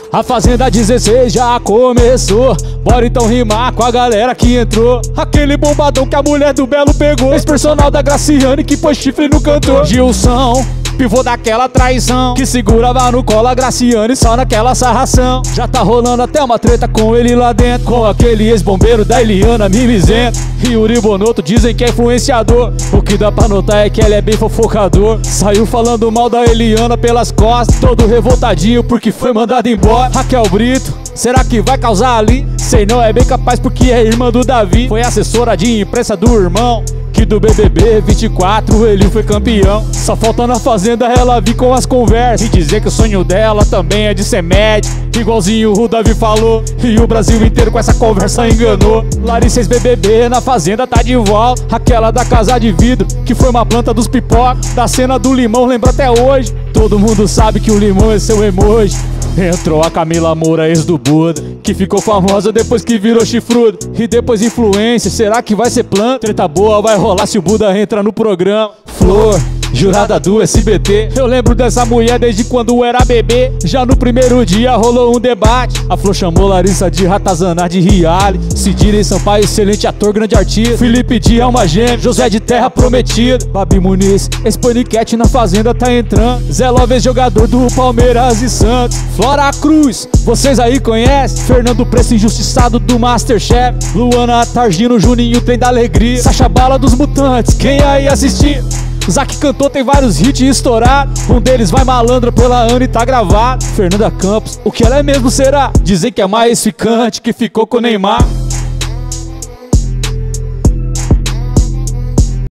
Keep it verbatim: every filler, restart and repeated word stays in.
A Fazenda dezesseis já começou, bora então rimar com a galera que entrou. Aquele bombadão que a mulher do Belo pegou, ex-personal da Graciane que pôs chifre no cantor. Gilson, pivô daquela traição, que segurava no colo a Graciane só naquela sarração. Já tá rolando até uma treta com ele lá dentro, com aquele ex-bombeiro da Eliana mimizento. E Yuri Bonotto dizem que é influenciador, o que dá pra notar é que ele é bem fofocador. Saiu falando mal da Eliana pelas costas, todo revoltadinho porque foi mandado embora. Raquel Brito, será que vai causar ali? Sei não, é bem capaz porque é irmã do Davi. Foi assessora de imprensa do irmão, que do B B B vinte e quatro ele foi campeão. Só falta na Fazenda ela vir com as conversas e dizer que o sonho dela também é de ser médico, igualzinho o Davi falou. E o Brasil inteiro com essa conversa enganou. Larissa ex-B B B na Fazenda tá de volta, aquela da casa de vidro que foi uma planta dos pipoca. Da cena do limão lembra até hoje, todo mundo sabe que o limão é seu emoji. Entrou a Camila Moura, ex do Buda, que ficou famosa depois que virou chifrudo. E depois influência, será que vai ser planta? Treta boa vai rolar se o Buda entra no programa. Flor, jurada do S B T, eu lembro dessa mulher desde quando era bebê. Já no primeiro dia rolou um debate, a Flor chamou Larissa de ratazana de reality. Sidney Sampaio, excelente ator, grande artista. Felipe Di é uma gêmea, José de Terra prometida. Babi Muniz, ex-paniquete na Fazenda tá entrando. Zé Love, jogador do Palmeiras e Santos. Flora Cruz, vocês aí conhecem? Fernando Preço, injustiçado do Masterchef. Luana Targino, Juninho, Trem da Alegria. Sacha Bala dos Mutantes, quem aí assistiu? Zac cantou, tem vários hits estourados. Um deles vai malandra pela Ana e tá gravado. Fernanda Campos, o que ela é mesmo será? Dizem que é mais ficante, que ficou com o Neymar.